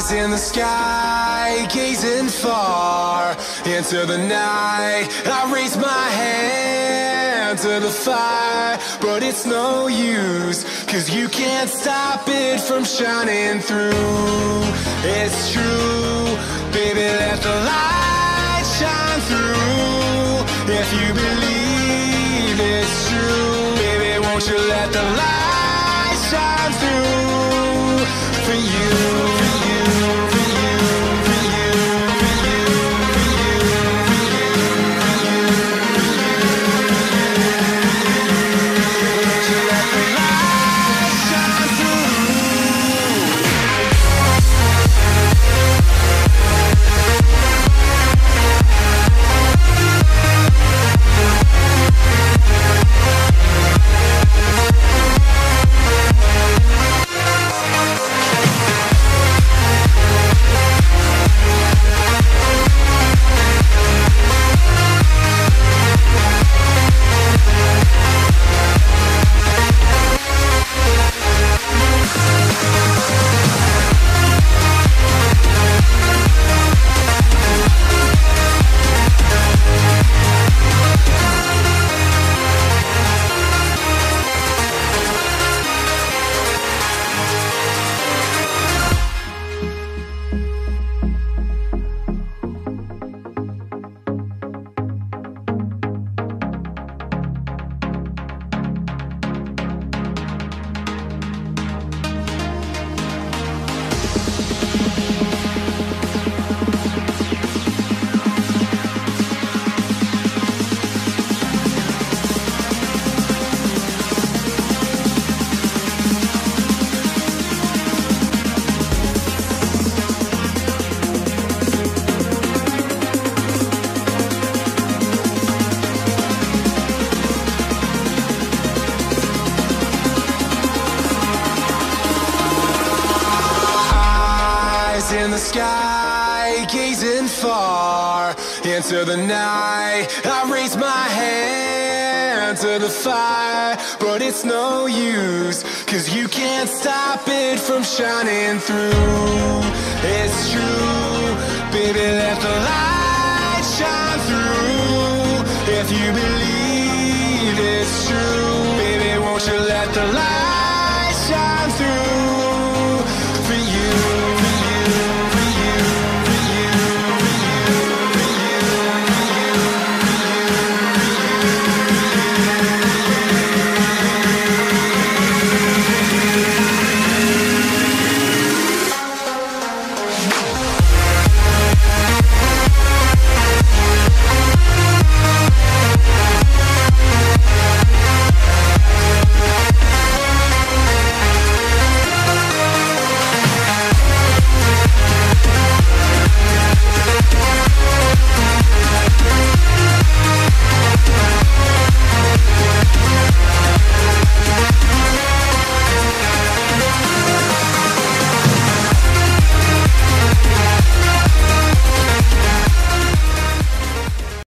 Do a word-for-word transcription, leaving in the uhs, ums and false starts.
in the sky, gazing far into the night. I raise my hand to the fire, but it's no use, cause you can't stop it from shining through. It's true, baby, let the light shine through. If you believe it's true, baby, won't you let the light shine through for you. In the sky, gazing far into the night. I raise my hand to the fire, but it's no use, cause you can't stop it from shining through. It's true, baby, let the light shine through. If you believe